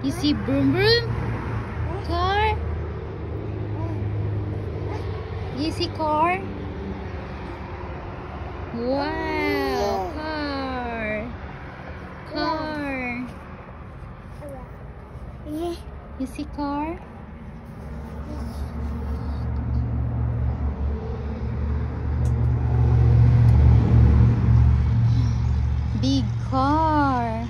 You see broom broom? Car? You see car? Wow, car. Car. You see car? Big car.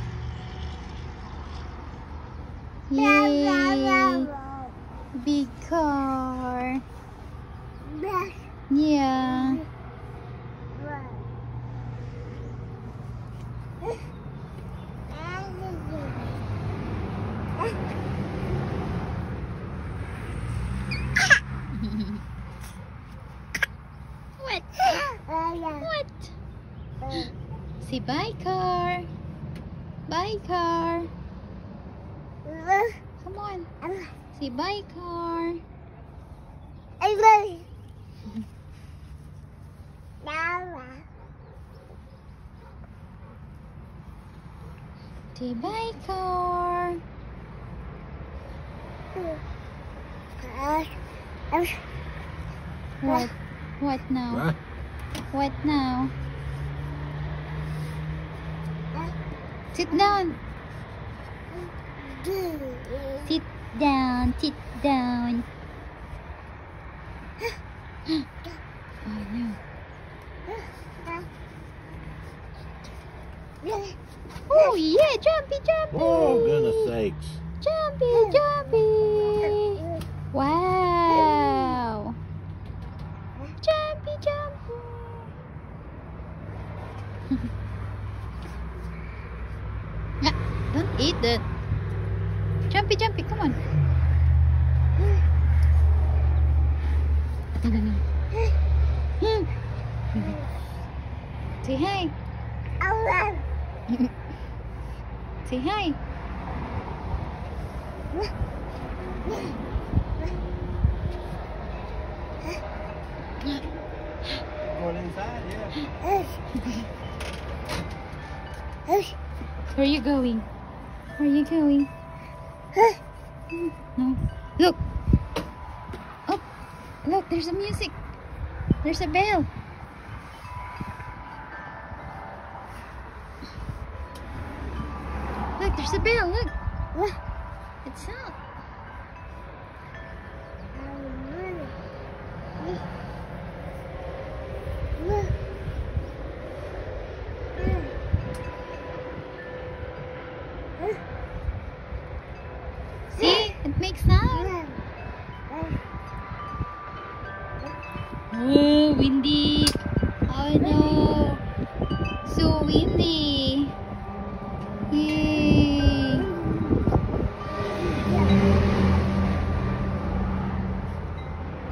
Yay. Big car. Yeah. What? What? Say bye car. Bye car. Come on. Say bye car. Say bye car. What? What now? What now? Sit down. Sit down. Sit down. Oh no. Oh yeah, jumpy, jumpy. Oh goodness sakes. Jumpy, jumpy. Wow. Jumpy, jumpy. Ah, don't eat that. Jumpy, jumpy, come on. Say hi. Say hi. Going inside, yeah. Where are you going? Where are you going? No. Look. Oh, look, there's a music. There's a bell. Look, there's a bell. Look. It's out. See? It makes sound. Oh, windy. Oh no. So windy. Yay.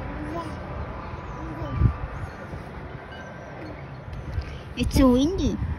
It's so windy.